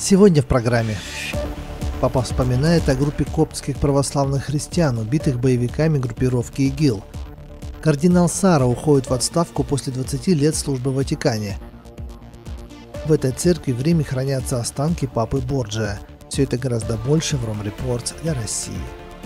Сегодня в программе Папа вспоминает о группе коптских православных христиан, убитых боевиками группировки ИГИЛ. Кардинал Сара уходит в отставку после 20 лет службы в Ватикане. В этой церкви в Риме хранятся останки папы Борджиа. Все это гораздо больше в Ром Репортс для России.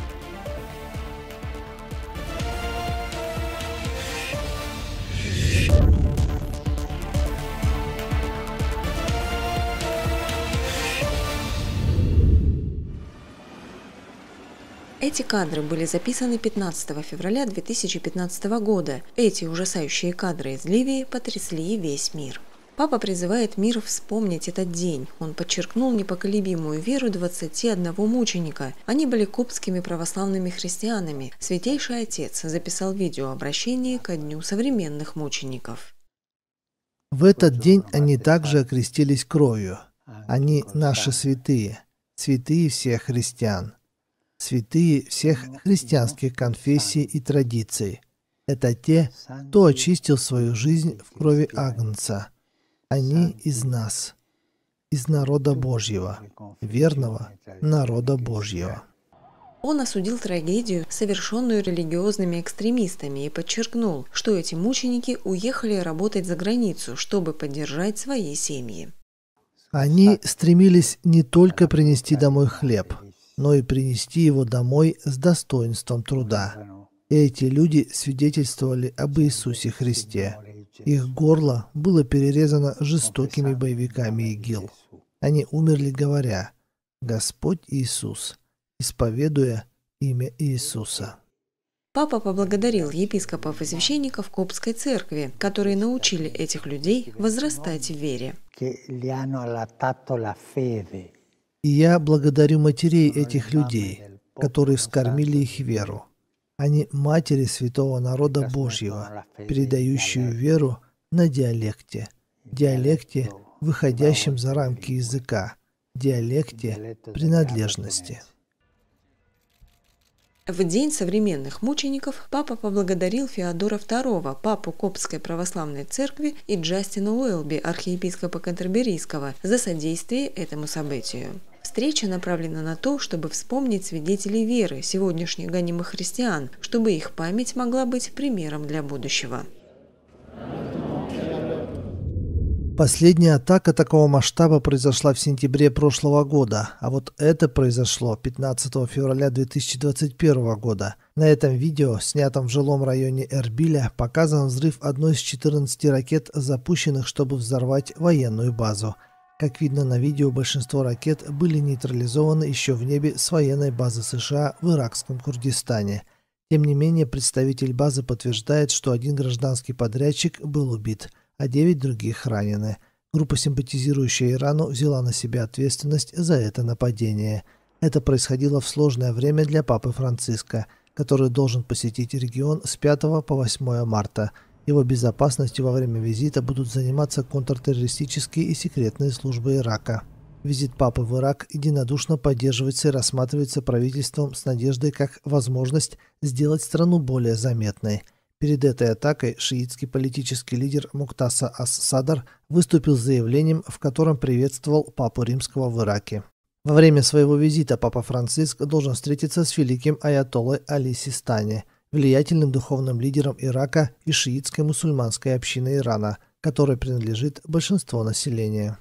Эти кадры были записаны 15 февраля 2015 года. Эти ужасающие кадры из Ливии потрясли весь мир. Папа призывает мир вспомнить этот день. Он подчеркнул непоколебимую веру 21 мученика. Они были коптскими православными христианами. Святейший Отец записал видеообращение ко Дню современных мучеников. В этот день они также окрестились кровью. Они наши святые, святые всех христиан. Святые всех христианских конфессий и традиций. Это те, кто очистил свою жизнь в крови Агнца. Они из нас, из народа Божьего, верного народа Божьего. Он осудил трагедию, совершенную религиозными экстремистами, и подчеркнул, что эти мученики уехали работать за границу, чтобы поддержать свои семьи. Они стремились не только принести домой хлеб, но и принести его домой с достоинством труда. И эти люди свидетельствовали об Иисусе Христе. Их горло было перерезано жестокими боевиками ИГИЛ. Они умерли, говоря: «Господь Иисус», исповедуя имя Иисуса. Папа поблагодарил епископов и священников Коптской церкви, которые научили этих людей возрастать в вере. И я благодарю матерей этих людей, которые вскормили их веру. Они матери святого народа Божьего, передающие веру на диалекте, выходящем за рамки языка, диалекте принадлежности. В День современных мучеников папа поблагодарил Феодора II, папу Коптской православной церкви, и Джастина Уэлби, архиепископа Кантерберийского, за содействие этому событию. Встреча направлена на то, чтобы вспомнить свидетелей веры, сегодняшних гонимых христиан, чтобы их память могла быть примером для будущего. Последняя атака такого масштаба произошла в сентябре прошлого года, а вот это произошло 15 февраля 2021 года. На этом видео, снятом в жилом районе Эрбиля, показан взрыв одной из 14 ракет, запущенных, чтобы взорвать военную базу. Как видно на видео, большинство ракет были нейтрализованы еще в небе с военной базы США в иракском Курдистане. Тем не менее, представитель базы подтверждает, что один гражданский подрядчик был убит, а 9 других ранены. Группа, симпатизирующая Ирану, взяла на себя ответственность за это нападение. Это происходило в сложное время для папы Франциска, который должен посетить регион с 5 по 8 марта. Его безопасностью во время визита будут заниматься контртеррористические и секретные службы Ирака. Визит папы в Ирак единодушно поддерживается и рассматривается правительством с надеждой как возможность сделать страну более заметной. Перед этой атакой шиитский политический лидер Муктаса ас-Садр выступил с заявлением, в котором приветствовал папу римского в Ираке. Во время своего визита папа Франциск должен встретиться с великим аятоллой Али Систани, влиятельным духовным лидером Ирака и шиитской мусульманской общины Ирана, которой принадлежит большинство населения.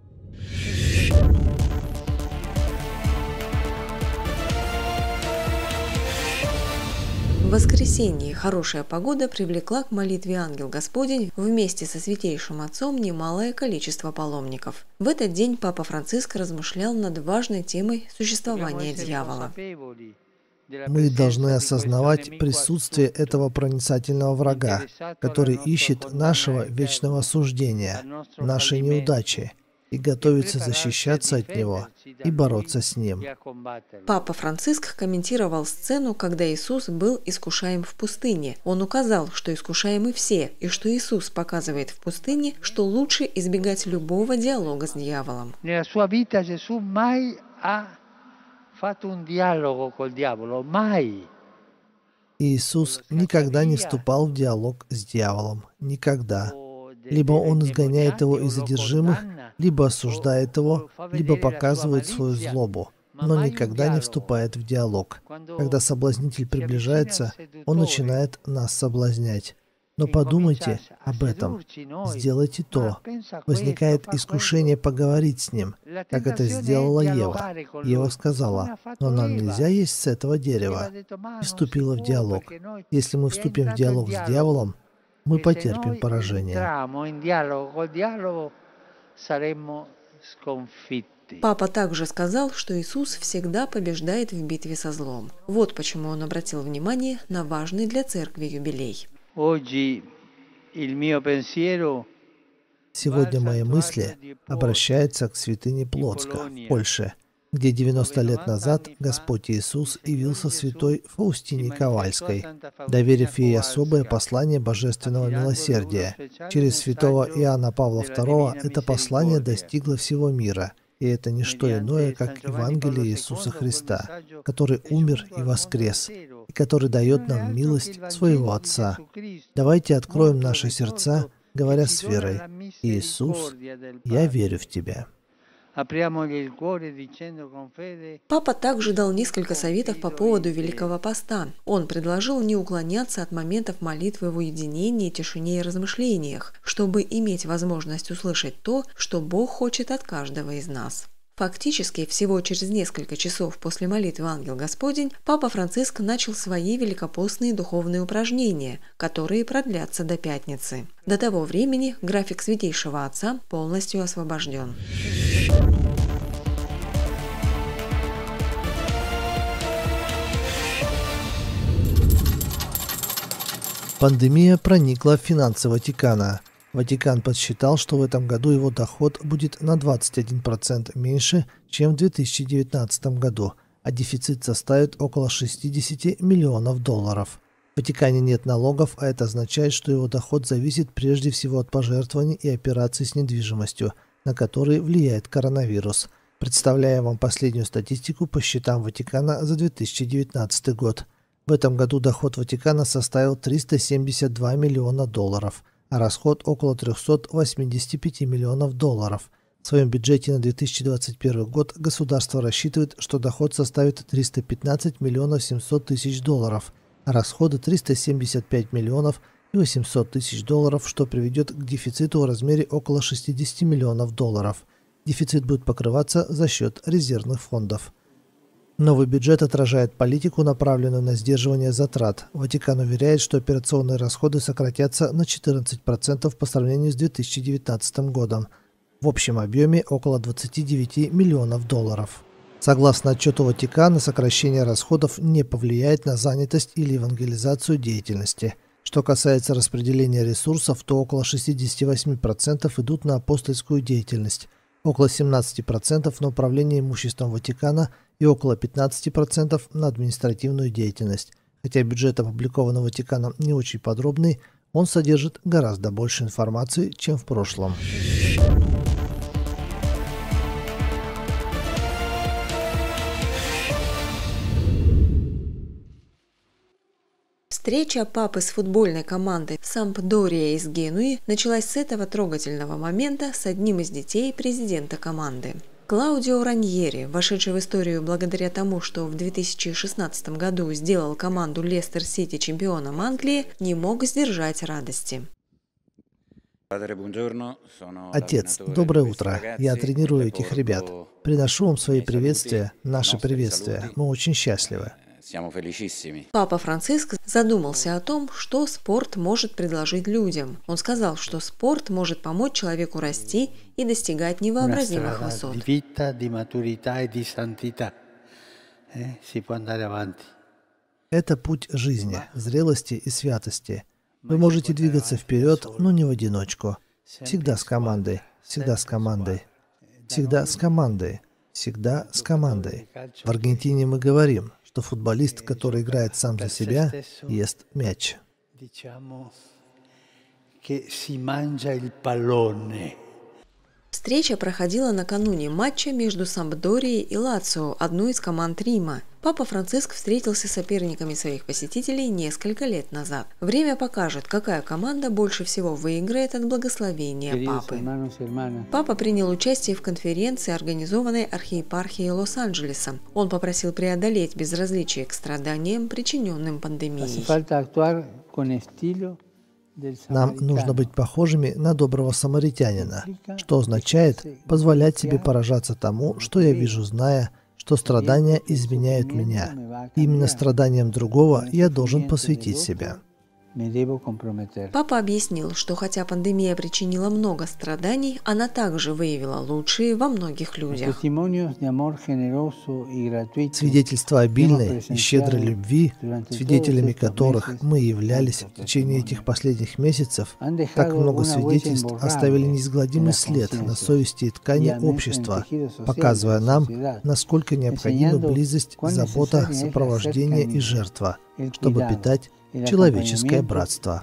В воскресенье хорошая погода привлекла к молитве Ангел Господень вместе со Святейшим Отцом немалое количество паломников. В этот день папа Франциск размышлял над важной темой существования дьявола. Мы должны осознавать присутствие этого проницательного врага, который ищет нашего вечного осуждения, нашей неудачи, и готовится защищаться от него и бороться с ним. Папа Франциск комментировал сцену, когда Иисус был искушаем в пустыне. Он указал, что искушаемы все, и что Иисус показывает в пустыне, что лучше избегать любого диалога с дьяволом. Иисус никогда не вступал в диалог с дьяволом. Никогда. Либо он изгоняет его из одержимых, либо осуждает его, либо показывает свою злобу, но никогда не вступает в диалог. Когда соблазнитель приближается, он начинает нас соблазнять. Но подумайте об этом, сделайте то. Возникает искушение поговорить с ним, как это сделала Ева. Ева сказала: «Но нам нельзя есть с этого дерева», и вступила в диалог. Если мы вступим в диалог с дьяволом, мы потерпим поражение. Папа также сказал, что Иисус всегда побеждает в битве со злом. Вот почему он обратил внимание на важный для церкви юбилей. Сегодня мои мысли обращаются к святыне Плотска в Польше, где 90 лет назад Господь Иисус явился святой Фаустине Ковальской, доверив ей особое послание божественного милосердия. Через святого Иоанна Павла II это послание достигло всего мира, и это не что иное, как Евангелие Иисуса Христа, который умер и воскрес, и который дает нам милость своего Отца. Давайте откроем наши сердца, говоря с верой: «Иисус, я верю в Тебя». Папа также дал несколько советов по поводу Великого Поста. Он предложил не уклоняться от моментов молитвы в уединении, тишине и размышлениях, чтобы иметь возможность услышать то, что Бог хочет от каждого из нас. Фактически, всего через несколько часов после молитвы «Ангел Господень» Папа Франциск начал свои великопостные духовные упражнения, которые продлятся до пятницы. До того времени график Святейшего Отца полностью освобожден. Пандемия проникла в финансы Ватикана. Ватикан подсчитал, что в этом году его доход будет на 21% меньше, чем в 2019 году, а дефицит составит около 60 миллионов долларов. В Ватикане нет налогов, а это означает, что его доход зависит прежде всего от пожертвований и операций с недвижимостью, на которые влияет коронавирус. Представляю вам последнюю статистику по счетам Ватикана за 2019 год. В этом году доход Ватикана составил 372 миллиона долларов, а расход около 385 миллионов долларов. В своем бюджете на 2021 год государство рассчитывает, что доход составит 315 миллионов 700 тысяч долларов, а расходы 375 миллионов и 800 тысяч долларов, что приведет к дефициту в размере около 60 миллионов долларов. Дефицит будет покрываться за счет резервных фондов. Новый бюджет отражает политику, направленную на сдерживание затрат. Ватикан уверяет, что операционные расходы сократятся на 14% по сравнению с 2019 годом. В общем объеме около 29 миллионов долларов. Согласно отчету Ватикана, сокращение расходов не повлияет на занятость или евангелизацию деятельности. Что касается распределения ресурсов, то около 68% идут на апостольскую деятельность, около 17% на управление имуществом Ватикана и около 15% на административную деятельность. Хотя бюджет, опубликованный Ватиканом, не очень подробный, он содержит гораздо больше информации, чем в прошлом. Встреча папы с футбольной командой Сампдория из Генуи началась с этого трогательного момента с одним из детей президента команды. Клаудио Раньери, вошедший в историю благодаря тому, что в 2016 году сделал команду Лестер Сити чемпионом Англии, не мог сдержать радости. Отец, доброе утро. Я тренирую этих ребят. Приношу вам свои приветствия, наши приветствия. Мы очень счастливы. Папа Франциск задумался о том, что спорт может предложить людям. Он сказал, что спорт может помочь человеку расти и достигать невообразимых высот. Это путь жизни, зрелости и святости. Вы можете двигаться вперед, но не в одиночку. Всегда с командой, всегда с командой, всегда с командой, всегда с командой. В Аргентине мы говорим, что футболист, который играет сам за себя, ест мяч. Встреча проходила накануне матча между Сампдорией и Лацио, одной из команд Рима. Папа Франциск встретился с соперниками своих посетителей несколько лет назад. Время покажет, какая команда больше всего выиграет от благословения папы. Папа принял участие в конференции, организованной архиепархией Лос-Анджелеса. Он попросил преодолеть безразличие к страданиям, причиненным пандемией. Нам нужно быть похожими на доброго самаритянина, что означает позволять себе поражаться тому, что я вижу, зная, что страдания изменяют меня. Именно страданиям другого я должен посвятить себя. Папа объяснил, что хотя пандемия причинила много страданий, она также выявила лучшие во многих людях. Свидетельства обильной и щедрой любви, свидетелями которых мы являлись в течение этих последних месяцев, так много свидетельств оставили неизгладимый след на совести и ткани общества, показывая нам, насколько необходима близость, забота, сопровождение и жертва, чтобы питать человеческое братство.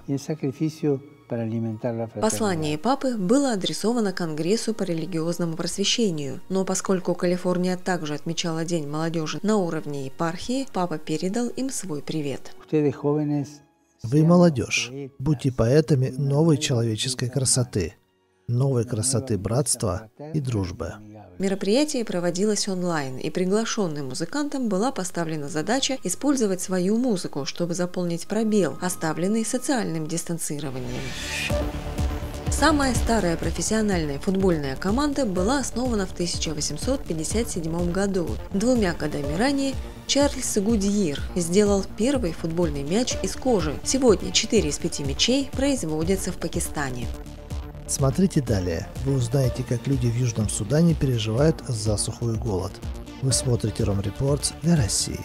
Послание папы было адресовано Конгрессу по религиозному просвещению, но поскольку Калифорния также отмечала День молодежи на уровне епархии, папа передал им свой привет. Вы, молодежь, будьте поэтами новой человеческой красоты, новой красоты братства и дружбы. Мероприятие проводилось онлайн, и приглашенным музыкантам была поставлена задача использовать свою музыку, чтобы заполнить пробел, оставленный социальным дистанцированием. Самая старая профессиональная футбольная команда была основана в 1857 году. 2 годами ранее Чарльз Гудьир сделал первый футбольный мяч из кожи. Сегодня 4 из 5 мячей производятся в Пакистане. Смотрите далее. Вы узнаете, как люди в Южном Судане переживают засуху и голод. Вы смотрите Ром Reports для России.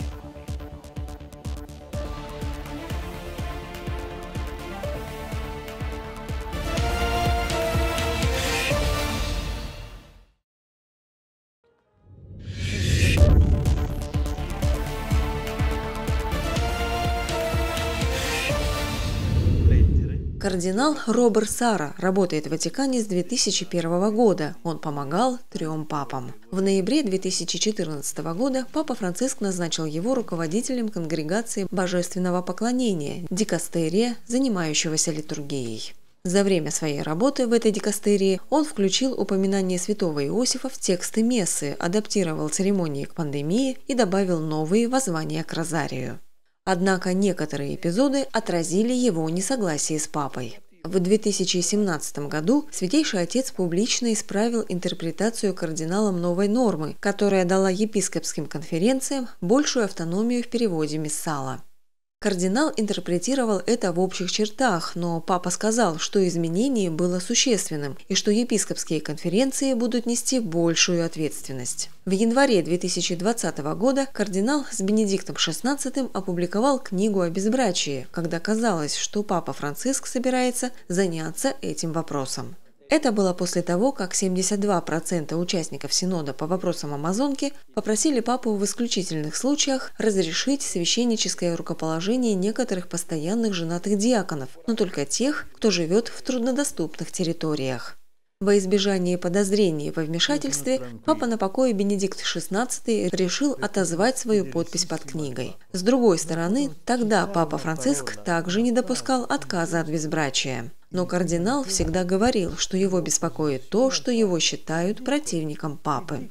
Кардинал Робер Сара работает в Ватикане с 2001 года. Он помогал 3 папам. В ноябре 2014 года папа Франциск назначил его руководителем конгрегации божественного поклонения, дикастерия, занимающегося литургией. За время своей работы в этой дикастерии он включил упоминание святого Иосифа в тексты мессы, адаптировал церемонии к пандемии и добавил новые воззвания к розарию. Однако некоторые эпизоды отразили его несогласие с папой. В 2017 году Святейший Отец публично исправил интерпретацию кардиналом новой нормы, которая дала епископским конференциям большую автономию в переводе миссала. Кардинал интерпретировал это в общих чертах, но папа сказал, что изменение было существенным и что епископские конференции будут нести большую ответственность. В январе 2020 года кардинал с Бенедиктом XVI опубликовал книгу о безбрачии, когда казалось, что папа Франциск собирается заняться этим вопросом. Это было после того, как 72% участников Синода по вопросам Амазонки попросили папу в исключительных случаях разрешить священническое рукоположение некоторых постоянных женатых диаконов, но только тех, кто живет в труднодоступных территориях. Во избежание подозрений во вмешательстве, папа на покое Бенедикт XVI решил отозвать свою подпись под книгой. С другой стороны, тогда папа Франциск также не допускал отказа от безбрачия. Но кардинал всегда говорил, что его беспокоит то, что его считают противником папы.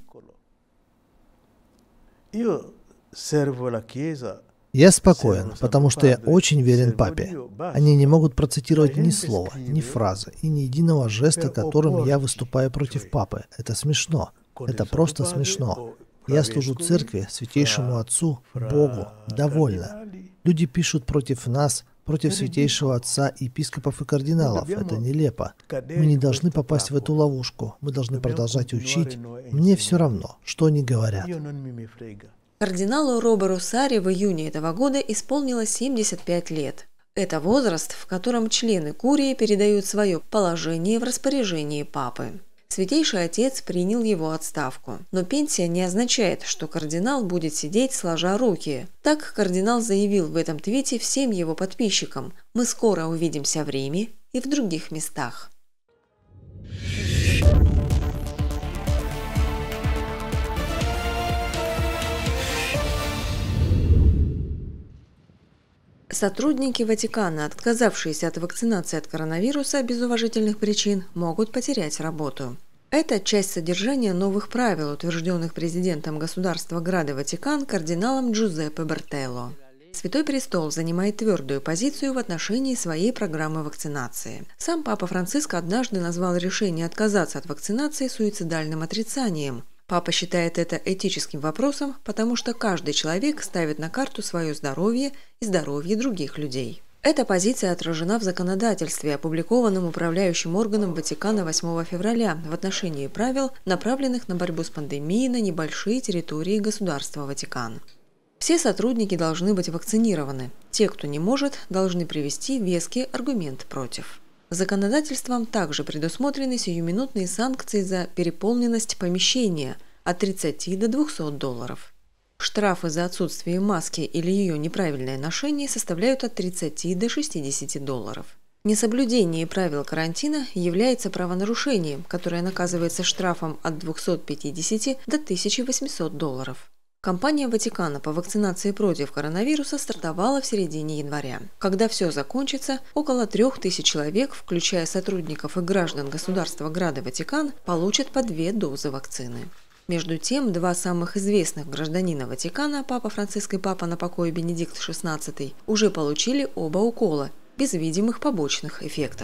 Я спокоен, потому что я очень верен папе. Они не могут процитировать ни слова, ни фразы и ни единого жеста, которым я выступаю против папы. Это смешно. Это просто смешно. Я служу церкви, святейшему Отцу, Богу. Довольно. Люди пишут против нас, против святейшего Отца, епископов и кардиналов. Это нелепо. Мы не должны попасть в эту ловушку. Мы должны продолжать учить. Мне все равно, что они говорят. Кардиналу Роберу Саре в июне этого года исполнилось 75 лет. Это возраст, в котором члены курии передают свое положение в распоряжении папы. Святейший Отец принял его отставку. Но пенсия не означает, что кардинал будет сидеть сложа руки. Так кардинал заявил в этом твите всем его подписчикам: «Мы скоро увидимся в Риме и в других местах». Сотрудники Ватикана, отказавшиеся от вакцинации от коронавируса без уважительных причин, могут потерять работу. Это часть содержания новых правил, утвержденных президентом государства Града Ватикан кардиналом Джузеппе Бертелло. Святой Престол занимает твердую позицию в отношении своей программы вакцинации. Сам Папа Франциск однажды назвал решение отказаться от вакцинации суицидальным отрицанием. Папа считает это этическим вопросом, потому что каждый человек ставит на карту свое здоровье и здоровье других людей. Эта позиция отражена в законодательстве, опубликованном управляющим органом Ватикана 8 февраля в отношении правил, направленных на борьбу с пандемией на небольшие территории государства Ватикан. Все сотрудники должны быть вакцинированы. Те, кто не может, должны привести веские аргументы против. Законодательством также предусмотрены сиюминутные санкции за переполненность помещения от 30 до $200. Штрафы за отсутствие маски или ее неправильное ношение составляют от 30 до $60. Несоблюдение правил карантина является правонарушением, которое наказывается штрафом от $250 до $1800. Кампания Ватикана по вакцинации против коронавируса стартовала в середине января. Когда все закончится, около 3000 человек, включая сотрудников и граждан государства Града Ватикан, получат по 2 дозы вакцины. Между тем, 2 самых известных гражданина Ватикана, Папа Франциск и Папа на покое Бенедикт XVI, уже получили оба укола, без видимых побочных эффектов.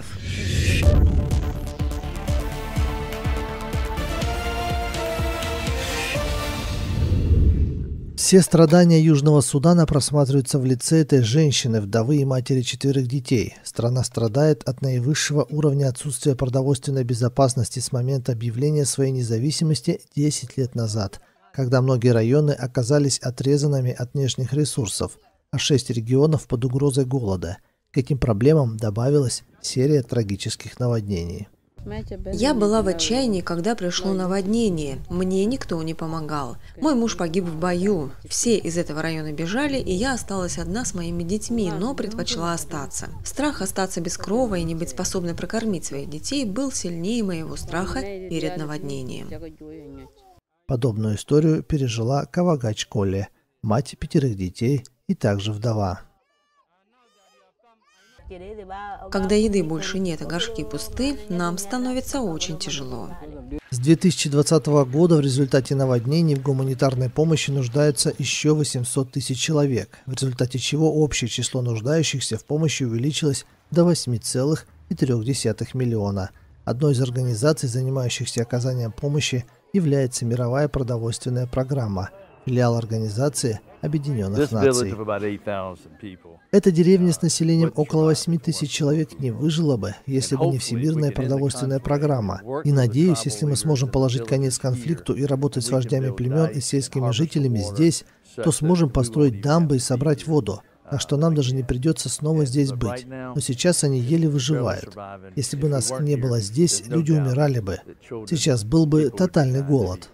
Все страдания Южного Судана просматриваются в лице этой женщины, вдовы и матери 4 детей. Страна страдает от наивысшего уровня отсутствия продовольственной безопасности с момента объявления своей независимости 10 лет назад, когда многие районы оказались отрезанными от внешних ресурсов, а 6 регионов под угрозой голода. К этим проблемам добавилась серия трагических наводнений. Я была в отчаянии, когда пришло наводнение. Мне никто не помогал. Мой муж погиб в бою. Все из этого района бежали, и я осталась одна с моими детьми, но предпочла остаться. Страх остаться без крова и не быть способной прокормить своих детей был сильнее моего страха перед наводнением. Подобную историю пережила Кавагач Коле, мать 5 детей и также вдова. Когда еды больше нет, а горшки пусты, нам становится очень тяжело. С 2020 года в результате наводнений в гуманитарной помощи нуждаются еще 800 тысяч человек, в результате чего общее число нуждающихся в помощи увеличилось до 8,3 миллиона. Одной из организаций, занимающихся оказанием помощи, является Мировая продовольственная программа, филиал Организации Объединенных Наций. Эта деревня с населением около 8 тысяч человек не выжила бы, если бы не Всемирная продовольственная программа. И надеюсь, если мы сможем положить конец конфликту и работать с вождями племен и сельскими жителями здесь, то сможем построить дамбы и собрать воду, так что нам даже не придется снова здесь быть. Но сейчас они еле выживают. Если бы нас не было здесь, люди умирали бы. Сейчас был бы тотальный голод.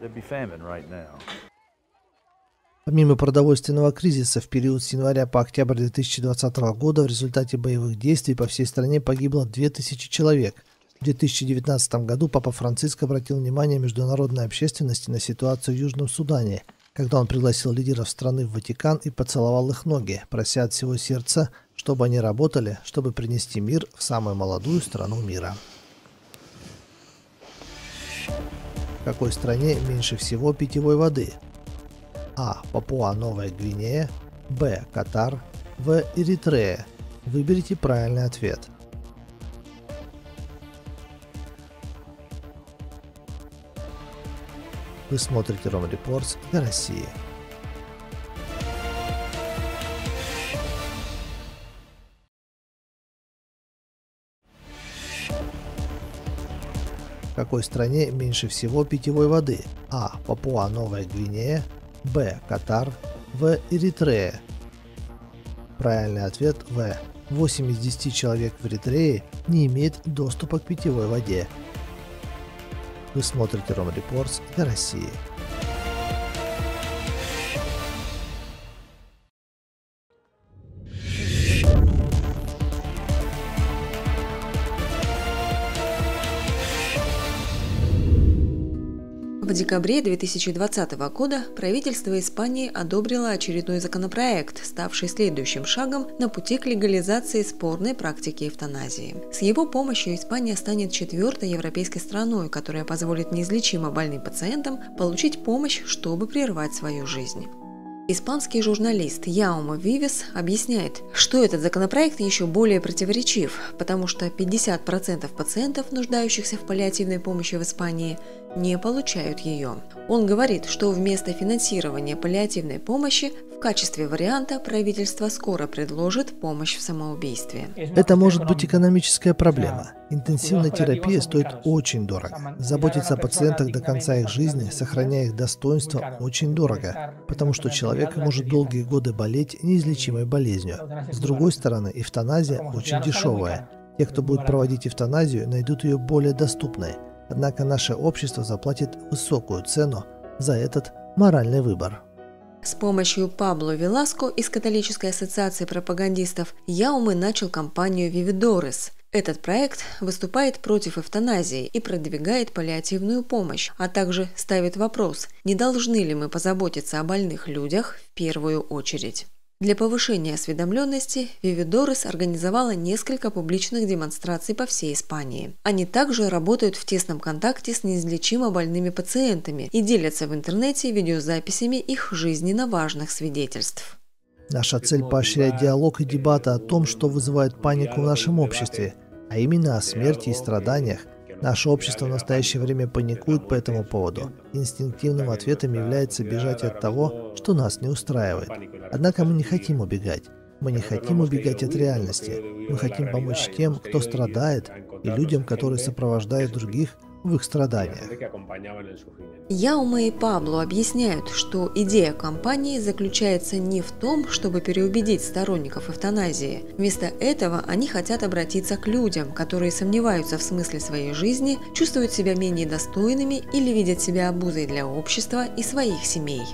Помимо продовольственного кризиса, в период с января по октябрь 2020 года в результате боевых действий по всей стране погибло 2000 человек. В 2019 году Папа Франциск обратил внимание международной общественности на ситуацию в Южном Судане, когда он пригласил лидеров страны в Ватикан и поцеловал их ноги, прося от всего сердца, чтобы они работали, чтобы принести мир в самую молодую страну мира. В какой стране меньше всего питьевой воды? А. Папуа-Новая Гвинея. Б. Катар. В. Эритрея. Выберите правильный ответ. Вы смотрите Ром Репортс для России. В какой стране меньше всего питьевой воды? А. Папуа-Новая Гвинея. Б. Катар. В. Эритрея. Правильный ответ В. 8 из 10 человек в Эритрее не имеют доступа к питьевой воде. Вы смотрите Ром Репортс для России. В декабре 2020 года правительство Испании одобрило очередной законопроект, ставший следующим шагом на пути к легализации спорной практики эвтаназии. С его помощью Испания станет 4-й европейской страной, которая позволит неизлечимо больным пациентам получить помощь, чтобы прервать свою жизнь. Испанский журналист Яуме Вивес объясняет, что этот законопроект еще более противоречив, потому что 50% пациентов, нуждающихся в паллиативной помощи в Испании, не получают ее. Он говорит, что вместо финансирования паллиативной помощи в качестве варианта правительство скоро предложит помощь в самоубийстве. Это может быть экономическая проблема. Интенсивная терапия стоит очень дорого. Заботиться о пациентах до конца их жизни, сохраняя их достоинство, очень дорого, потому что человек может долгие годы болеть неизлечимой болезнью. С другой стороны, эвтаназия очень дешевая. Те, кто будет проводить эвтаназию, найдут ее более доступной. Однако наше общество заплатит высокую цену за этот моральный выбор. С помощью Пабло Веласко из католической ассоциации пропагандистов Яуме начал кампанию «Вивидорис». Этот проект выступает против эвтаназии и продвигает паллиативную помощь, а также ставит вопрос, не должны ли мы позаботиться о больных людях в первую очередь. Для повышения осведомленности Вивидорис организовала несколько публичных демонстраций по всей Испании. Они также работают в тесном контакте с неизлечимо больными пациентами и делятся в интернете видеозаписями их жизненно важных свидетельств. Наша цель – поощрять диалог и дебаты о том, что вызывает панику в нашем обществе, а именно о смерти и страданиях. Наше общество в настоящее время паникует по этому поводу. Инстинктивным ответом является бежать от того, что нас не устраивает. Однако мы не хотим убегать. Мы не хотим убегать от реальности. Мы хотим помочь тем, кто страдает, и людям, которые сопровождают других в их страданиях. Яуме и Пабло объясняют, что идея кампании заключается не в том, чтобы переубедить сторонников эвтаназии. Вместо этого они хотят обратиться к людям, которые сомневаются в смысле своей жизни, чувствуют себя менее достойными или видят себя обузой для общества и своих семей.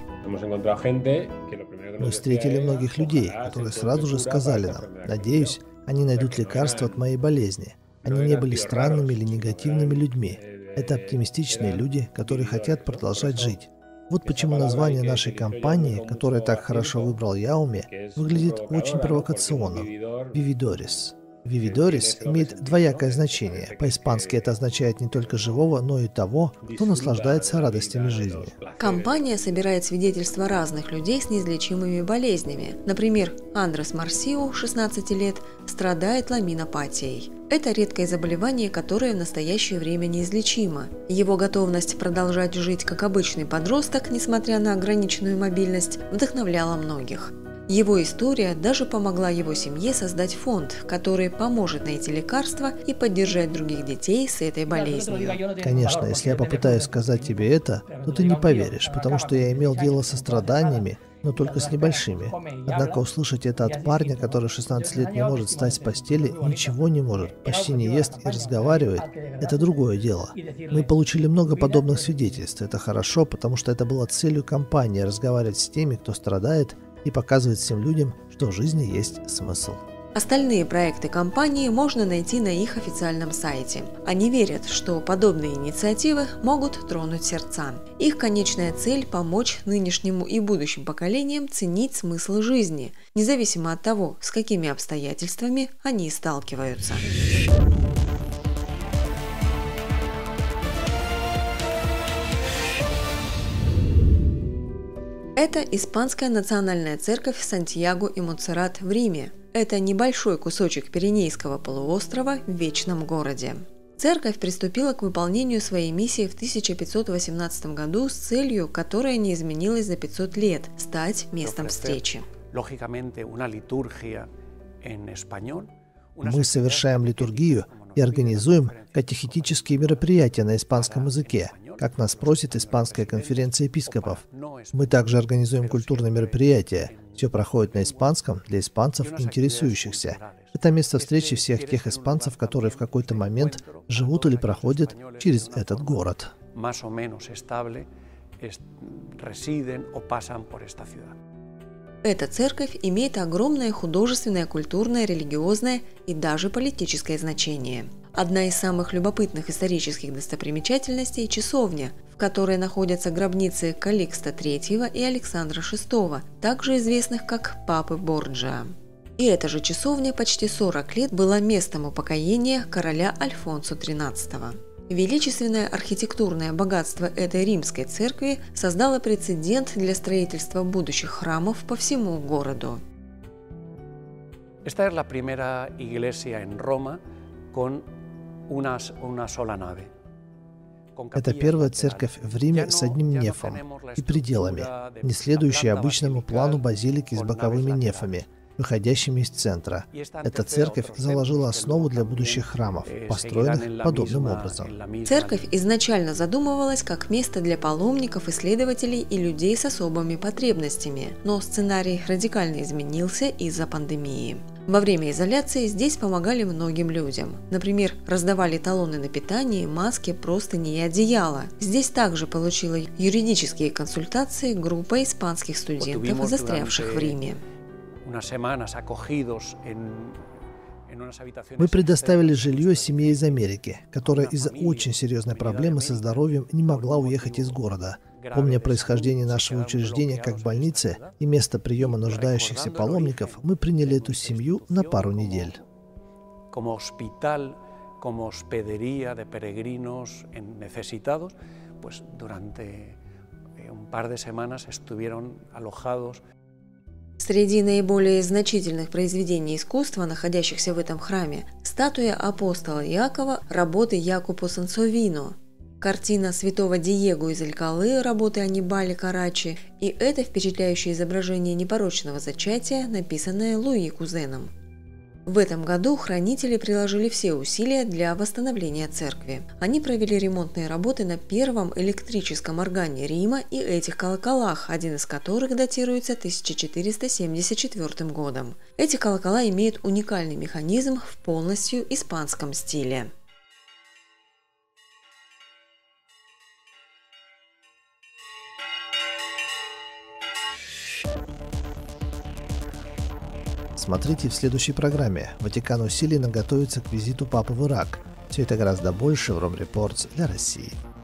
Мы встретили многих людей, которые сразу же сказали нам: «Надеюсь, они найдут лекарство от моей болезни». Они не были странными или негативными людьми. Это оптимистичные люди, которые хотят продолжать жить. Вот почему название нашей кампании, которое так хорошо выбрал Яуме, выглядит очень провокационным – «Вивидорис». «Вивидорис» имеет двоякое значение. По-испански это означает не только живого, но и того, кто наслаждается радостями жизни. Кампания собирает свидетельства разных людей с неизлечимыми болезнями. Например, Андрес Марсиу, 16 лет, страдает ламинопатией. Это редкое заболевание, которое в настоящее время неизлечимо. Его готовность продолжать жить как обычный подросток, несмотря на ограниченную мобильность, вдохновляла многих. Его история даже помогла его семье создать фонд, который поможет найти лекарства и поддержать других детей с этой болезнью. Конечно, если я попытаюсь сказать тебе это, то ты не поверишь, потому что я имел дело со страданиями, но только с небольшими. Однако услышать это от парня, который 16 лет не может встать с постели, ничего не может, почти не ест и разговаривает, это другое дело. Мы получили много подобных свидетельств. Это хорошо, потому что это было целью кампании – разговаривать с теми, кто страдает, и показывать всем людям, что в жизни есть смысл. Остальные проекты компании можно найти на их официальном сайте. Они верят, что подобные инициативы могут тронуть сердца. Их конечная цель – помочь нынешнему и будущим поколениям ценить смысл жизни, независимо от того, с какими обстоятельствами они сталкиваются. Это Испанская национальная церковь Сантьяго и Монсеррат в Риме. Это небольшой кусочек Пиренейского полуострова в Вечном городе. Церковь приступила к выполнению своей миссии в 1518 году с целью, которая не изменилась за 500 лет – стать местом встречи. Мы совершаем литургию и организуем катехетические мероприятия на испанском языке, как нас просит Испанская конференция епископов. Мы также организуем культурные мероприятия. Все проходит на испанском для испанцев, интересующихся. Это место встречи всех тех испанцев, которые в какой-то момент живут или проходят через этот город. Эта церковь имеет огромное художественное, культурное, религиозное и даже политическое значение. Одна из самых любопытных исторических достопримечательностей – часовня, в которой находятся гробницы Каликста III и Александра VI, также известных как Папы Борджиа. И эта же часовня почти 40 лет была местом упокоения короля Альфонсо XIII. Величественное архитектурное богатство этой римской церкви создало прецедент для строительства будущих храмов по всему городу. Esta es la primera iglesia en Roma con una sola nave. Это первая церковь в Риме с одним нефом и пределами, не следующая обычному плану базилики с боковыми нефами, выходящими из центра. Эта церковь заложила основу для будущих храмов, построенных подобным образом. Церковь изначально задумывалась как место для паломников, исследователей и людей с особыми потребностями, но сценарий радикально изменился из-за пандемии. Во время изоляции здесь помогали многим людям. Например, раздавали талоны на питание, маски, простыни и одеяла. Здесь также получила юридические консультации группа испанских студентов, застрявших в Риме. Мы предоставили жилье семье из Америки, которая из-за очень серьезной проблемы со здоровьем не могла уехать из города. Помня происхождение нашего учреждения как больницы и место приема нуждающихся паломников, мы приняли эту семью на пару недель. Среди наиболее значительных произведений искусства, находящихся в этом храме, статуя апостола Иакова работы Якупо Сансовино, картина святого Диего из Алькалы работы Аннибале Карачи и это впечатляющее изображение непорочного зачатия, написанное Луи Кузеном. В этом году хранители приложили все усилия для восстановления церкви. Они провели ремонтные работы на первом электрическом органе Рима и этих колоколах, один из которых датируется 1474 годом. Эти колокола имеют уникальный механизм в полностью испанском стиле. Смотрите в следующей программе. Ватикан усиленно готовится к визиту Папы в Ирак. Все это гораздо больше в Ром Репортс для России.